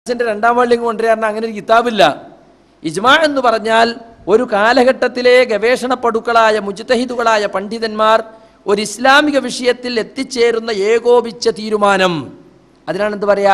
രണ്ടാം വാള്യം കൊണ്ടുവരാൻ അങ്ങനെ ഒരു കിതാബില്ല. ഇജ്മാ എന്ന് പറഞ്ഞാൽ ഒരു കാലഘട്ടത്തിലെ ഗവേഷണ പടുക്കളായ മുജ്തഹിദുകളായ പണ്ഡിതന്മാർ ഒരു ഇസ്ലാമിക വിഷയത്തിൽ എത്തിച്ചേരുന്ന ഏകോപിച്ച തീരുമാനം, അതിനാണ് എന്ത് പറയാ?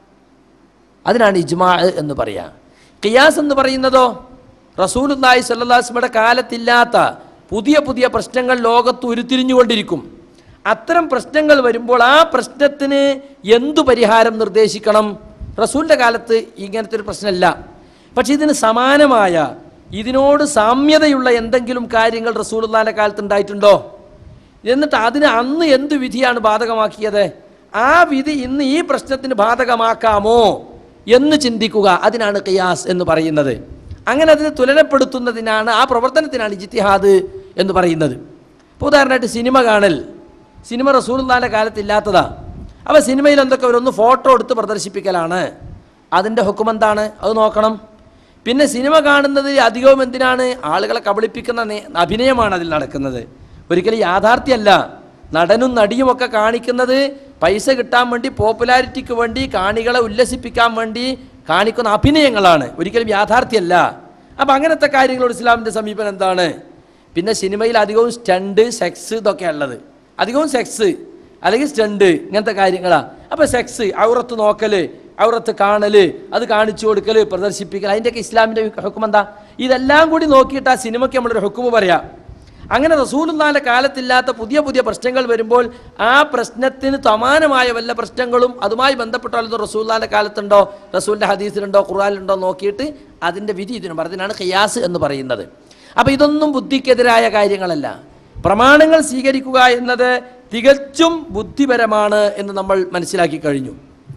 അതിനാണ് ഇജ്മാ എന്ന് പറയാ. ഖിയാസ് എന്ന് പറയുന്നതോ റസൂലുള്ളാഹി സ്വല്ലല്ലാഹു അലൈഹി വസല്ലമയുടെ കാലത്തില്ലാത്ത പുതിയ പുതിയ പ്രശ്നങ്ങൾ ലോകത്ത് ഉരുത്തിരിഞ്ഞുകൊണ്ടിരിക്കും. അത്തരം പ്രശ്നങ്ങൾ വരുമ്പോൾ ആ പ്രശ്നത്തിന് എന്തു പരിഹാരം നിർദ്ദേശിക്കണം? റസൂലിൻ്റെ കാലത്ത് ഇങ്ങനത്തെ ഒരു പ്രശ്നമല്ല, പക്ഷെ ഇതിന് സമാനമായ ഇതിനോട് സാമ്യതയുള്ള എന്തെങ്കിലും കാര്യങ്ങൾ റസൂലുള്ളാഹിന്റെ കാലത്ത് ഉണ്ടായിട്ടുണ്ടോ? എന്നിട്ട് അതിന് അന്ന് എന്ത് വിധിയാണ് ബാധകമാക്കിയത്, ആ വിധി ഇന്ന് ഈ പ്രശ്നത്തിന് ബാധകമാക്കാമോ എന്ന് ചിന്തിക്കുക. അതിനാണ് ഖിയാസ് എന്ന് പറയുന്നത്. അങ്ങനെ അതിനെ തുലനപ്പെടുത്തുന്നതിനാണ്, ആ പ്രവർത്തനത്തിനാണ് ഇജ്തിഹാദ് എന്ന് പറയുന്നത്. ഇപ്പോൾ ഉദാഹരണമായിട്ട് സിനിമ കാണൽ. സിനിമ റസൂലുള്ളാഹിന്റെ കാലത്ത് ഇല്ലാത്തതാ. അപ്പോൾ സിനിമയിൽ എന്തൊക്കെ ഒരു ഫോട്ടോ എടുത്ത് പ്രദർശിപ്പിക്കലാണ്. അതിൻ്റെ ഹുക്കം എന്താണ്? അത് നോക്കണം. പിന്നെ സിനിമ കാണുന്നത് അധികവും എന്തിനാണ്? ആളുകളെ കബളിപ്പിക്കുന്ന അഭിനയമാണ് അതിൽ നടക്കുന്നത്. ഒരിക്കലും യാഥാർത്ഥ്യമല്ല. നടനും നടിയുമൊക്കെ കാണിക്കുന്നത് പൈസ കിട്ടാൻ വേണ്ടി, പോപ്പുലാരിറ്റിക്ക് വേണ്ടി, കാണികളെ ഉല്ലസിപ്പിക്കാൻ വേണ്ടി കാണിക്കുന്ന അഭിനയങ്ങളാണ്, ഒരിക്കലും യാഥാർത്ഥ്യമല്ല. അപ്പം അങ്ങനത്തെ കാര്യങ്ങളോട് ഇസ്ലാമിൻ്റെ സമീപനം എന്താണ്? പിന്നെ സിനിമയിൽ അധികവും സ്റ്റണ്ട്, സെക്സ് ഇതൊക്കെ ഉള്ളത്. അധികവും സെക്സ് അല്ലെങ്കിൽ സ്റ്റണ്ട് ഇങ്ങനത്തെ കാര്യങ്ങളാണ്. അപ്പോൾ സെക്സ്, ഔറത്ത് നോക്കൽ, ഔറത്ത് കാണൽ, അത് കാണിച്ചു കൊടുക്കൽ, പ്രദർശിപ്പിക്കൽ, അതിൻ്റെയൊക്കെ ഇസ്ലാമിൻ്റെ ഹുക്കം എന്താ? ഇതെല്ലാം കൂടി നോക്കിയിട്ട് ആ സിനിമയ്ക്ക് നമ്മളൊരു ഹുക്കം പറയാം. അങ്ങനെ റസൂലുള്ളാഹിന്റെ കാലത്തില്ലാത്ത പുതിയ പുതിയ പ്രശ്നങ്ങൾ വരുമ്പോൾ ആ പ്രശ്നത്തിന് സമാനമായ വല്ല പ്രശ്നങ്ങളും അതുമായി ബന്ധപ്പെട്ടുള്ളത് റസൂലുള്ളാഹിന്റെ കാലത്തുണ്ടോ, റസൂലിൻ്റെ ഹദീസിലുണ്ടോ, ഖുർആനിലുണ്ടോ നോക്കിയിട്ട് അതിൻ്റെ വിധി ഇതിന് പറഞ്ഞതിനാണ് ഖിയാസ് എന്ന് പറയുന്നത്. അപ്പോൾ ഇതൊന്നും ബുദ്ധിക്കെതിരായ കാര്യങ്ങളല്ല. പ്രമാണങ്ങൾ സ്വീകരിക്കുക എന്നത് തികച്ചും ബുദ്ധിപരമാണ് എന്ന് നമ്മൾ മനസ്സിലാക്കി കഴിഞ്ഞു.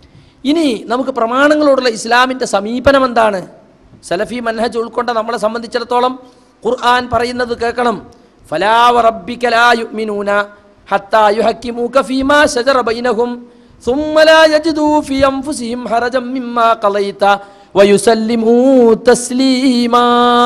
ഇനി നമുക്ക് പ്രമാണങ്ങളോടുള്ള ഇസ്ലാമിൻ്റെ സമീപനം എന്താണ്? സലഫി മൻഹജ് ഉൾക്കൊണ്ട നമ്മളെ സംബന്ധിച്ചിടത്തോളം ഖുർആൻ പറയുന്നത് കേൾക്കണം. ഫലാ വറബ്ബിക ലാ യുഅ്മിനൂന ഹത്താ യുഹക്കിമൂക ഫീമാ ശജറ ബൈനഹും സുമ്മ ലാ യജിദൂ ഫീ അൻഫുസിഹിം ഹറജം മിമ്മാ ഖളൈത വയുസല്ലിമൂ തസ്ലീമാ.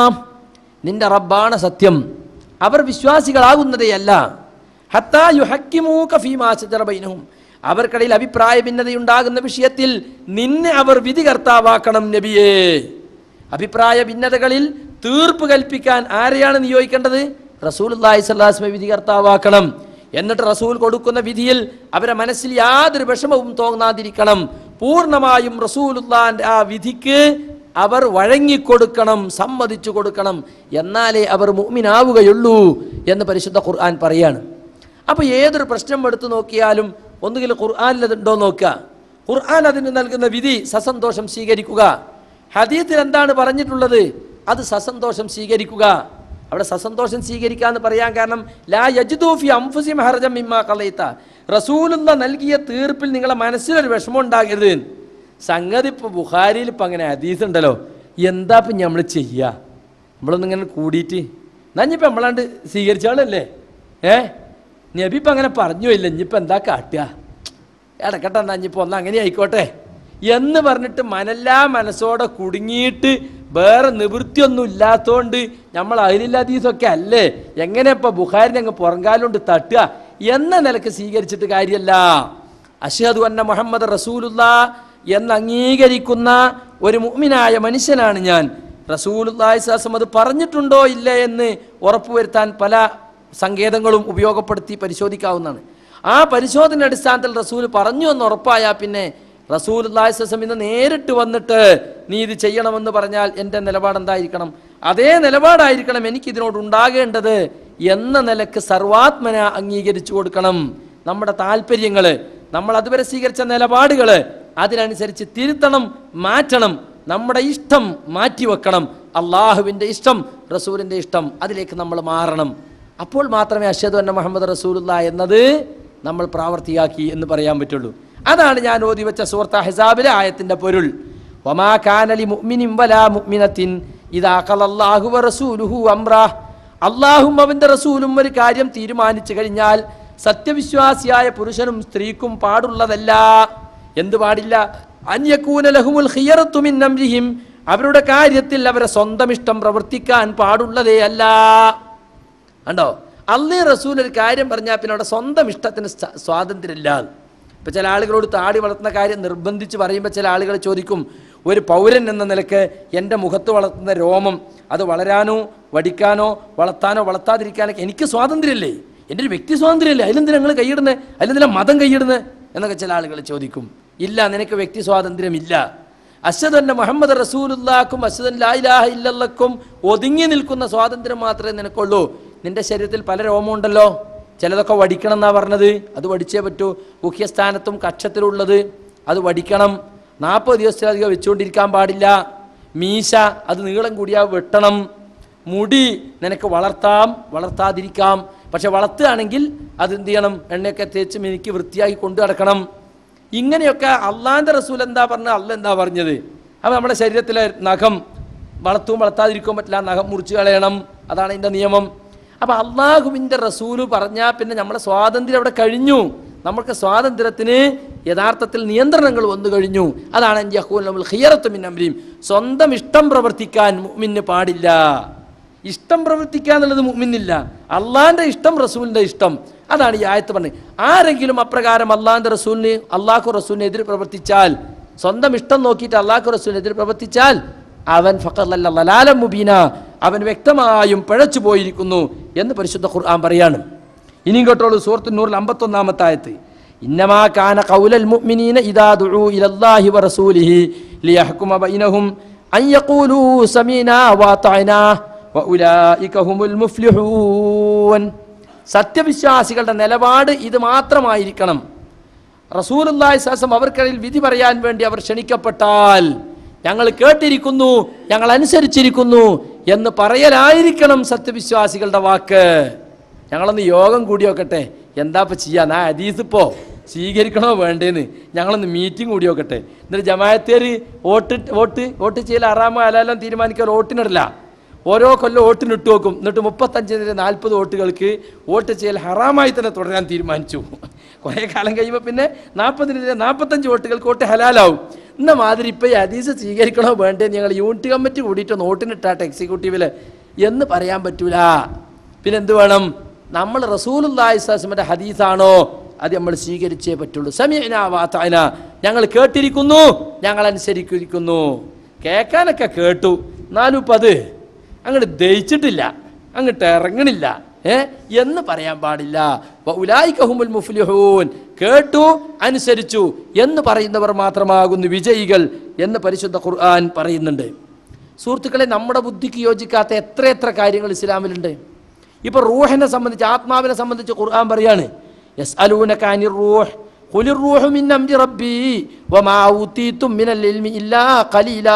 നിന്റെ റബ്ബാണ് സത്യം, അവർ വിശ്വാസികളാകുന്നതേയല്ല. ഹത്താ യുഹക്കിമൂക ഫീമാ ശജറ ബൈനഹും, അവർക്കിടയിൽ അഭിപ്രായ ഭിന്നതയുണ്ടാകുന്ന വിഷയത്തിൽ നിന്നെ അവർ വിധികർത്താവാക്കണം നബിയേ. അഭിപ്രായ ഭിന്നതകളിൽ തീർപ്പ് കൽപ്പിക്കാൻ ആരെയാണ് നിയോഗിക്കേണ്ടത്? റസൂലുള്ളാഹി സ്വല്ലല്ലാഹു അലൈഹി വസല്ലം വിധികർത്താവാക്കണം. എന്നിട്ട് റസൂൽ കൊടുക്കുന്ന വിധിയിൽ അവരെ മനസ്സിൽ യാതൊരു വിഷമവും തോന്നാതിരിക്കണം. പൂർണ്ണമായും റസൂലുള്ളാഹിന്റെ ആ വിധിക്ക് അവർ വഴങ്ങിക്കൊടുക്കണം, സമ്മതിച്ചു കൊടുക്കണം. എന്നാലേ അവർ മുഅ്മിനാവുകയുള്ളൂ എന്ന് പരിശുദ്ധ ഖുർആൻ പറയാണ്. അപ്പോൾ ഏതൊരു പ്രശ്നം എടുത്തു നോക്കിയാലും ഒന്നുകിൽ ഖുർആനിൽ അതുണ്ടോ നോക്കുക. ഖുർആൻ അതിന് നൽകുന്ന വിധി സസന്തോഷം സ്വീകരിക്കുക. ഹദീസിൽ എന്താണ് പറഞ്ഞിട്ടുള്ളത് അത് സസന്തോഷം സ്വീകരിക്കുക. അവിടെ സസന്തോഷം സ്വീകരിക്കുക എന്ന് പറയാൻ കാരണം ലാ യജിദൂ ഫീ അൻഫുസിഹിം ഹറജം മിമ്മാ ഖളൈത, റസൂലുള്ളാഹി നൽകിയ തീർപ്പിൽ നിങ്ങളെ മനസ്സിലൊരു വിഷമം ഉണ്ടാകരുത്. സംഗതി ഇപ്പോൾ ബുഖാരിയിൽ ഇപ്പം അങ്ങനെ ഹദീസ് ഉണ്ടല്ലോ, എന്താ ഇപ്പം നമ്മൾ ചെയ്യുക? നമ്മളൊന്നും ഇങ്ങനെ കൂടിയിട്ട് നഞ്ഞിപ്പോൾ നമ്മളാണ്ട് സ്വീകരിച്ചാളല്ലേ, നബി ഇപ്പം അങ്ങനെ പറഞ്ഞു ഇല്ല, ഇനിയിപ്പോൾ എന്താ കാട്ടുക, ഇടക്കട്ടെ എന്നാ ഇനിയിപ്പോൾ ഒന്ന് അങ്ങനെ ആയിക്കോട്ടെ എന്ന് പറഞ്ഞിട്ട് മനസ്സോടെ കുടുങ്ങിയിട്ട് വേറെ നിവൃത്തിയൊന്നും ഇല്ലാത്തതുകൊണ്ട് നമ്മൾ അഹ്ലുൽ അല്ലേ, എങ്ങനെ ഇപ്പോൾ ബുഖാരിനെ അങ്ങ് പുറങ്കാലുകൊണ്ട് തട്ടുക എന്ന നിലക്ക് സ്വീകരിച്ചിട്ട് കാര്യമല്ല. അശ്ഹദു അന്ന മുഹമ്മദ് റസൂലുള്ളാഹ് എന്ന് അംഗീകരിക്കുന്ന ഒരു മുഅ്മിനായ മനുഷ്യനാണ് ഞാൻ. റസൂലുള്ളാഹി സ്വല്ലല്ലാഹു അലൈഹി വസല്ലം അത് പറഞ്ഞിട്ടുണ്ടോ ഇല്ല എന്ന് ഉറപ്പുവരുത്താൻ പല സങ്കേതങ്ങളും ഉപയോഗപ്പെടുത്തി പരിശോധിക്കാവുന്നതാണ്. ആ പരിശോധന അടിസ്ഥാനത്തിൽ റസൂൽ പറഞ്ഞു എന്ന് ഉറപ്പായാൽ പിന്നെ റസൂലുള്ളാഹി സ്വല്ലല്ലാഹു അലൈഹി വസല്ലം ഇന്ന് നേരിട്ട് വന്നിട്ട് നീ ഇത് ചെയ്യണമെന്ന് പറഞ്ഞാൽ എൻ്റെ നിലപാട് എന്തായിരിക്കണം? അതേ നിലപാടായിരിക്കണം എനിക്കിതിനോട് ഉണ്ടാകേണ്ടത് എന്ന നിലക്ക് സർവാത്മന അംഗീകരിച്ചു കൊടുക്കണം. നമ്മുടെ താല്പര്യങ്ങൾ, നമ്മൾ അതുവരെ സ്വീകരിച്ച നിലപാടുകൾ അതിനനുസരിച്ച് തിരുത്തണം, മാറ്റണം. നമ്മുടെ ഇഷ്ടം മാറ്റിവെക്കണം. അള്ളാഹുവിൻ്റെ ഇഷ്ടം, റസൂലിൻ്റെ ഇഷ്ടം, അതിലേക്ക് നമ്മൾ മാറണം. അപ്പോൾ മാത്രമേ അശ്ഹദു അന്ന മുഹമ്മദ് റസൂലുള്ളാഹി എന്നത് നമ്മൾ പ്രാവർത്തിയാക്കി എന്ന് പറയാൻ പറ്റുള്ളൂ. അതാണ് ഞാൻ ഓതി വെച്ച സൂറത്ത് അഹ്സാബിലെ ആയത്തിൻ്റെ പൊരുൾ. വമാ കാന ലി മുഅ്മിനിൻ വലാ മുഅ്മിനത്തിൻ ഇദാ ഖലല്ലാഹു വറസൂലുഹു അംറാ, അള്ളാഹും അവൻ്റെ റസൂലും ഒരു കാര്യം തീരുമാനിച്ചു കഴിഞ്ഞാൽ സത്യവിശ്വാസിയായ പുരുഷനും സ്ത്രീക്കും പാടുള്ളതല്ല. എന്ത് പാടില്ല? അൻ യകൂന ലഹുമുൽ ഖിയറത്തു മിൻ അംരിഹിം, അവരുടെ കാര്യത്തിൽ അവരെ സ്വന്തം ഇഷ്ടം പ്രവർത്തിക്കാൻ പാടുള്ളതേ അല്ല. കണ്ടോ, അള്ളാഹു റസൂൽ ഒരു കാര്യം പറഞ്ഞാൽ പിന്നെ അവിടെ സ്വന്തം ഇഷ്ടത്തിന് സ്വാതന്ത്ര്യമില്ല. ഇപ്പോൾ ചില ആളുകളോട് താടി വളർത്തുന്ന കാര്യം നിർബന്ധിച്ച് പറയുമ്പോൾ ചില ആളുകൾ ചോദിക്കും, ഒരു പൗരൻ എന്ന നിലക്ക് എൻ്റെ മുഖത്ത് വളർത്തുന്ന രോമം അത് വളരാനോ വടിക്കാനോ വളർത്താനോ വളർത്താതിരിക്കാനൊക്കെ എനിക്ക് സ്വാതന്ത്ര്യമല്ലേ, എൻ്റെ ഒരു വ്യക്തി സ്വാതന്ത്ര്യമല്ലേ, അതിലെന്തിനാ നിങ്ങൾ കൈയിടുന്നത്, അതിലെന്തിനാ മതം കൈയിടുന്നത് എന്നൊക്കെ ചില ആളുകൾ ചോദിക്കും. ഇല്ല, നിനക്ക് വ്യക്തി സ്വാതന്ത്ര്യമില്ല. അശ്ഹദു അന്ന മുഹമ്മദ് റസൂലുള്ളാഹിക്കും അശ്ഹദു അൻ ലാ ഇലാഹ ഇല്ലല്ലാഹും ഒതുങ്ങി നിൽക്കുന്ന സ്വാതന്ത്ര്യം മാത്രമേ നിനക്കുള്ളൂ. നിന്റെ ശരീരത്തിൽ പല രോമമുണ്ടല്ലോ, ചിലതൊക്കെ വടിക്കണം എന്നാണ് പറഞ്ഞത്, അത് വടിച്ചേ പറ്റൂ. മുഖ്യസ്ഥാനത്തും കക്ഷത്തിലുള്ളത് അത് വടിക്കണം. 40 ദിവസത്തിലധികം വെച്ചുകൊണ്ടിരിക്കാൻ പാടില്ല. മീശ അത് നീളം കൂടിയാ വെട്ടണം. മുടി നിനക്ക് വളർത്താം വളർത്താതിരിക്കാം, പക്ഷെ വളർത്തുകയാണെങ്കിൽ അത് എന്ത് ചെയ്യണം, എണ്ണയൊക്കെ തേച്ച് മിനുക്കി വൃത്തിയാക്കി കൊണ്ടു നടക്കണം. ഇങ്ങനെയൊക്കെ അള്ളാന്റെ റസൂൽ എന്താ പറഞ്ഞത്, അല്ല എന്താ പറഞ്ഞത്. അപ്പോൾ നമ്മുടെ ശരീരത്തിലെ നഖം വളർത്തും വളർത്താതിരിക്കാൻ പറ്റില്ല, നഖം മുറിച്ച് കളയണം, അതാണ് അതിൻ്റെ നിയമം. അപ്പോൾ അള്ളാഹുവിൻ്റെ റസൂല് പറഞ്ഞാൽ പിന്നെ നമ്മളെ സ്വാതന്ത്ര്യം അവിടെ കഴിഞ്ഞു. നമുക്ക് സ്വാതന്ത്ര്യത്തിന് യഥാർത്ഥത്തിൽ നിയന്ത്രണങ്ങൾ വന്നു കഴിഞ്ഞു. അതാണ് സ്വന്തം ഇഷ്ടം പ്രവർത്തിക്കാൻ മുഅ്മിന് പാടില്ല. ഇഷ്ടം പ്രവർത്തിക്കുക എന്നുള്ളത് മുഅ്മിനില്ല, അള്ളാഹിൻ്റെ ഇഷ്ടം റസൂലിൻ്റെ ഇഷ്ടം. അതാണ് ഈ ആയത്ത് പറഞ്ഞത്. ആരെങ്കിലും അപ്രകാരം അള്ളാഹിൻ്റെ റസൂലിന് അള്ളാഹു റസൂലിന് എതിര് പ്രവർത്തിച്ചാൽ, സ്വന്തം ഇഷ്ടം നോക്കിയിട്ട് അള്ളാഹു റസൂലിന് എതിര് പ്രവർത്തിച്ചാൽ അവൻ ഫഖദല്ല ളലാലൻ മുബീന, അവൻ വ്യക്തമായും പിഴച്ചു പോയിരിക്കുന്നു എന്ന് പരിശുദ്ധ ഖുർആൻ പറയാണ്. ഇനിയും കേട്ടോളൂ, സൂറത്ത് നൂറിൽ 51-ാമത്തെ ആയത്ത്. ഇന്നമാ കാന ഖൗലൽ മുഅ്മിനീന ഇദാ ദുഊ ഇലല്ലാഹി വറസൂലിഹി ലിയഹ്കുമ ബൈനഹും അൻ യഖൂലൂ സമീനാ വഅതഅനാ വഉലൈക ഹുമുൽ മുഫ്ലിഹൂൻ. സത്യവിശ്വാസികളുടെ നിലപാട് ഇത് മാത്രമായിരിക്കണം. റസൂലുള്ളാഹി സ്വല്ലല്ലാഹു അലൈഹി വസല്ലം അവർക്കിടയിൽ വിധി പറയാൻ വേണ്ടി അവർ ക്ഷണിക്കപ്പെട്ടാൽ ഞങ്ങൾ കേട്ടിരിക്കുന്നു, ഞങ്ങൾ അനുസരിച്ചിരിക്കുന്നു എന്ന് പറയലായിരിക്കണം സത്യവിശ്വാസികളുടെ വാക്ക്. ഞങ്ങളൊന്ന് യോഗം കൂടി നോക്കട്ടെ, എന്താ ഇപ്പം ചെയ്യാൻ, ആ ഹദീസ് ഇപ്പോൾ സ്വീകരിക്കണോ വേണ്ടേന്ന് ഞങ്ങളൊന്ന് മീറ്റിംഗ് കൂടി നോക്കട്ടെ. എന്നിട്ട് ജമാഅത്തേർ വോട്ട് ചെയ്യൽ ഹറാമോ ഹലാലോ തീരുമാനിക്കാൻ വോട്ടിനിടില്ല. ഓരോ കൊല്ലം വോട്ടിനിട്ട് നോക്കും. എന്നിട്ട് 35-40 വോട്ടുകൾക്ക് വോട്ട് ചെയ്യൽ ഹറാമായി തന്നെ തുടരാൻ തീരുമാനിച്ചു. കുറേ കാലം കഴിയുമ്പോൾ പിന്നെ 40-45 വോട്ടുകൾക്ക് വോട്ട് ഹലാലാവും. എന്ന മാതിരി ഇപ്പം ഈ ഹദീസ് സ്വീകരിക്കണോ വേണ്ടേ, ഞങ്ങൾ യൂണിറ്റ് കമ്മിറ്റി കൂടിയിട്ട് നോട്ടിനിട്ടാട്ടെ എക്സിക്യൂട്ടീവിൽ എന്ന് പറയാൻ പറ്റൂല. പിന്നെ എന്ത് വേണം, നമ്മൾ റസൂലുള്ളാഹി സ്വല്ലല്ലാഹു അലൈഹി വസല്ലമയുടെ ഹദീസാണോ അത് നമ്മൾ സ്വീകരിച്ചേ പറ്റുള്ളൂ. സമീഅനാ വഅതഅനാ, ഞങ്ങൾ കേട്ടിരിക്കുന്നു, ഞങ്ങൾ അനുസരിച്ചിരിക്കുന്നു. കേൾക്കാനൊക്കെ കേട്ടു, എന്നാലും ഇപ്പം അത് അങ്ങോട്ട് ദഹിച്ചിട്ടില്ല, അങ്ങോട്ട് ഇറങ്ങണില്ല എന്ന് പറയാൻ പാടില്ല. വഉലൈക ഹുമുൽ മുഫ്ലിഹൂൻ, കേട്ടു അനുസരിച്ചു എന്ന് പറയുന്നവർ മാത്രമാകുന്നു വിജയികൾ എന്ന് പരിശുദ്ധ ഖുർആൻ പറയുന്നുണ്ട്. സുഹൃത്തുക്കളെ, നമ്മുടെ ബുദ്ധിക്ക് യോജിക്കാത്ത എത്ര കാര്യങ്ങൾ ഇസ്ലാമിലുണ്ട്. ഇപ്പോൾ റൂഹിനെ സംബന്ധിച്ച്, ആത്മാവിനെ സംബന്ധിച്ച് ഖുർആൻ പറയാണ്, യസ്അലൂനക അനിർ റൂഹ് ഖുലിർ റൂഹു മിൻ അംരി റബ്ബി വമാ ഊതീതും മിനൽ ഇൽമി ഇല്ലാ ഖലീലാ.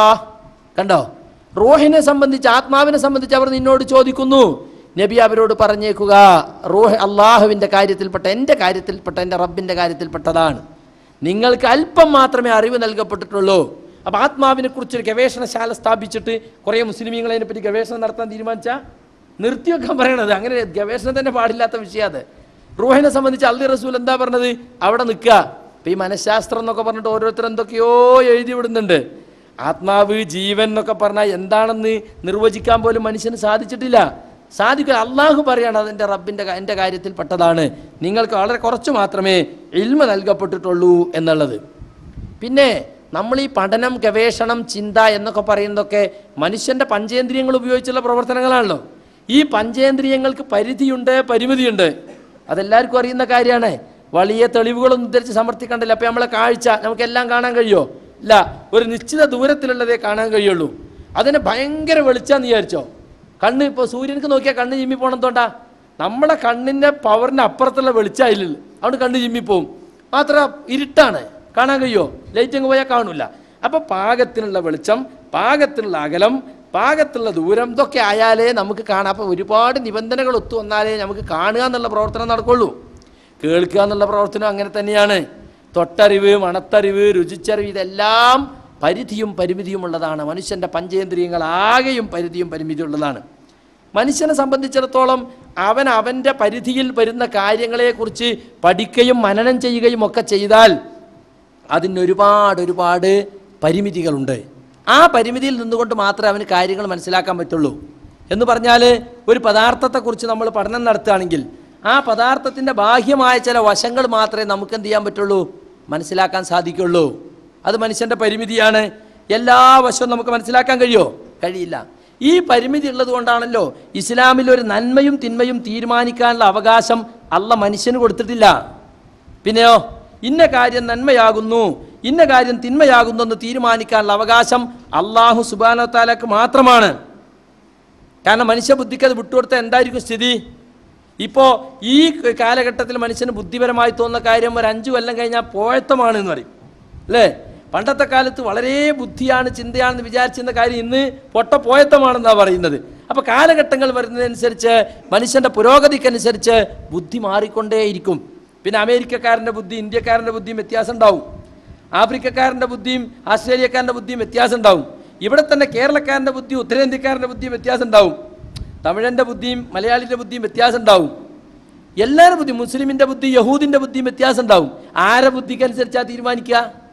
കണ്ടോ, റൂഹിനെ സംബന്ധിച്ച്, ആത്മാവിനെ സംബന്ധിച്ച് അവർ നിന്നോട് ചോദിക്കുന്നു, നബി അവരോട് പറഞ്ഞേക്കുക, റൂഹ് അള്ളാഹുവിൻ്റെ കാര്യത്തിൽപ്പെട്ട, എൻ്റെ കാര്യത്തിൽപ്പെട്ട, എൻ്റെ റബ്ബിൻ്റെ കാര്യത്തിൽപ്പെട്ടതാണ്. നിങ്ങൾക്ക് അല്പം മാത്രമേ അറിവ് നൽകപ്പെട്ടിട്ടുള്ളൂ. അപ്പോൾ ആത്മാവിനെ കുറിച്ചൊരു ഗവേഷണശാല സ്ഥാപിച്ചിട്ട് കുറേ മുസ്ലിമീങ്ങൾ അതിനെപ്പറ്റി ഗവേഷണം നടത്താൻ തീരുമാനിച്ചാൽ നിർത്തിവെക്കാൻ പറയണത്. അങ്ങനെ ഗവേഷണം തന്നെ പാടില്ലാത്ത വിഷയം അത്. റൂഹിനെ സംബന്ധിച്ച് അള്ളാഹു റസൂൽ എന്താ പറഞ്ഞത്, അവിടെ നിൽക്കുക. ഇപ്പം ഈ മനഃശാസ്ത്രം എന്നൊക്കെ പറഞ്ഞിട്ട് ഓരോരുത്തർ എന്തൊക്കെയോ എഴുതി വിടുന്നുണ്ട്. ആത്മാവ്, ജീവൻ എന്നൊക്കെ പറഞ്ഞാൽ എന്താണെന്ന് നിർവചിക്കാൻ പോലും മനുഷ്യന് സാധിച്ചിട്ടില്ല. സാധിക്കുക, അള്ളാഹു പറയാണ് അതെൻ്റെ റബ്ബിൻ്റെ, എൻ്റെ കാര്യത്തിൽപ്പെട്ടതാണ്, നിങ്ങൾക്ക് വളരെ കുറച്ച് മാത്രമേ ഇൽമ നൽകപ്പെട്ടിട്ടുള്ളൂ എന്നുള്ളത്. പിന്നെ നമ്മൾ ഈ പഠനം, ഗവേഷണം, ചിന്ത എന്നൊക്കെ പറയുന്നതൊക്കെ മനുഷ്യൻ്റെ പഞ്ചേന്ദ്രിയങ്ങൾ ഉപയോഗിച്ചുള്ള പ്രവർത്തനങ്ങളാണല്ലോ. ഈ പഞ്ചേന്ദ്രിയങ്ങൾക്ക് പരിധിയുണ്ട്, പരിമിതിയുണ്ട്. അതെല്ലാവർക്കും അറിയുന്ന കാര്യമാണ്. വലിയ തെളിവുകളൊന്നും ഉദ്ധരിച്ച് സമർത്ഥിക്കണ്ടല്ലോ. അപ്പോൾ നമ്മളെ കാഴ്ച നമുക്കെല്ലാം കാണാൻ കഴിയുമോ? ഇല്ല, ഒരു നിശ്ചിത ദൂരത്തിലുള്ളതേ കാണാൻ കഴിയുള്ളൂ. അതിനെ ഭയങ്കര വെളിച്ചാന്ന് വിചാരിച്ചോ, കണ്ണ് ഇപ്പോൾ സൂര്യനക്ക് നോക്കിയാൽ കണ്ണ് ചിമ്മി പോകണത്തോണ്ടാ, നമ്മളെ കണ്ണിൻ്റെ പവറിന് അപ്പുറത്തുള്ള വെളിച്ചമായില്ലല്ലോ, അതുകൊണ്ട് കണ്ണ് ചിമ്മിപ്പോവും. മാത്രം ഇരുട്ടാണ്, കാണാൻ കഴിയുമോ? ലൈറ്റ് അങ്ങ് പോയാൽ കാണില്ല. അപ്പോൾ പാകത്തിനുള്ള വെളിച്ചം, പാകത്തിനുള്ള അകലം, പാകത്തുള്ള ദൂരം, ഇതൊക്കെ ആയാലേ നമുക്ക് കാണാം. അപ്പോൾ ഒരുപാട് നിബന്ധനകൾ ഒത്തു വന്നാലേ നമുക്ക് കാണുക എന്നുള്ള പ്രവർത്തനം നടക്കുള്ളൂ. കേൾക്കുക എന്നുള്ള പ്രവർത്തനം അങ്ങനെ തന്നെയാണ്. തൊട്ടറിവ്, മണത്തറിവ്, രുചിച്ചറിവ്, ഇതെല്ലാം പരിധിയും പരിമിതിയുമുള്ളതാണ്. മനുഷ്യൻ്റെ പഞ്ചേന്ദ്രിയങ്ങൾ ആകെയും പരിധിയും പരിമിതിയുള്ളതാണ്. മനുഷ്യനെ സംബന്ധിച്ചിടത്തോളം അവൻ്റെ പരിധിയിൽ വരുന്ന കാര്യങ്ങളെക്കുറിച്ച് പഠിക്കുകയും മനനം ചെയ്യുകയും ഒക്കെ ചെയ്താൽ അതിന് ഒരുപാട് പരിമിതികളുണ്ട്. ആ പരിമിതിയിൽ നിന്നുകൊണ്ട് മാത്രമേ അവന് കാര്യങ്ങൾ മനസ്സിലാക്കാൻ പറ്റുള്ളൂ. എന്ന് പറഞ്ഞാൽ, ഒരു പദാർത്ഥത്തെക്കുറിച്ച് നമ്മൾ പഠനം നടത്തുകയാണെങ്കിൽ ആ പദാർത്ഥത്തിൻ്റെ ബാഹ്യമായ ചില വശങ്ങൾ മാത്രമേ നമുക്ക് എന്ത് ചെയ്യാൻ പറ്റുള്ളൂ, മനസ്സിലാക്കാൻ സാധിക്കുള്ളൂ. അത് മനുഷ്യൻ്റെ പരിമിതിയാണ്. എല്ലാ വശവും നമുക്ക് മനസ്സിലാക്കാൻ കഴിയുമോ? കഴിയില്ല. ഈ പരിമിതി ഉള്ളത് കൊണ്ടാണല്ലോ ഇസ്ലാമിൽ ഒരു നന്മയും തിന്മയും തീരുമാനിക്കാനുള്ള അവകാശം അള്ളാഹ് മനുഷ്യന് കൊടുത്തിട്ടില്ല. പിന്നെയോ ഇന്ന കാര്യം നന്മയാകുന്നു, ഇന്ന കാര്യം തിന്മയാകുന്നു എന്ന് തീരുമാനിക്കാനുള്ള അവകാശം അള്ളാഹു സുബ്ഹാനഹു വ തആലക്ക് മാത്രമാണ്. കാരണം മനുഷ്യബുദ്ധിക്ക് അത് വിട്ടുകൊടുത്താൽ എന്തായിരിക്കും സ്ഥിതി? ഇപ്പോൾ ഈ കാലഘട്ടത്തിൽ മനുഷ്യന് ബുദ്ധിപരമായി തോന്നുന്ന കാര്യം ഒരു 5 കൊല്ലം കഴിഞ്ഞാൽ പോയത്തമാണ് എന്ന് പറയും അല്ലേ? പണ്ടത്തെ കാലത്ത് വളരെ ബുദ്ധിയാണ്, ചിന്തയാണെന്ന് വിചാരിച്ചിരുന്ന കാര്യം ഇന്ന് പോയത്തമാണെന്നാണ് പറയുന്നത്. അപ്പോൾ കാലഘട്ടങ്ങൾ വരുന്നതനുസരിച്ച് മനുഷ്യൻ്റെ പുരോഗതിക്കനുസരിച്ച് ബുദ്ധി മാറിക്കൊണ്ടേയിരിക്കും. പിന്നെ അമേരിക്കക്കാരൻ്റെ ബുദ്ധി ഇന്ത്യക്കാരൻ്റെ ബുദ്ധിയും വ്യത്യാസം ഉണ്ടാവും, ആഫ്രിക്കക്കാരൻ്റെ ബുദ്ധിയും ആസ്ട്രേലിയക്കാരൻ്റെ ബുദ്ധിയും വ്യത്യാസം ഉണ്ടാവും. ഇവിടെ തന്നെ കേരളക്കാരൻ്റെ ബുദ്ധിയും ഉത്തരേന്ത്യക്കാരൻ്റെ ബുദ്ധിയും വ്യത്യാസം ഉണ്ടാവും, തമിഴൻ്റെ ബുദ്ധിയും മലയാളിൻ്റെ ബുദ്ധിയും വ്യത്യാസം ഉണ്ടാവും, എല്ലാവരുടെ ബുദ്ധി, മുസ്ലിമിൻ്റെ ബുദ്ധി യഹൂദിൻ്റെ ബുദ്ധിയും വ്യത്യാസം ഉണ്ടാവും. ആരെ ബുദ്ധിക്കനുസരിച്ചാണ് തീരുമാനിക്കുക?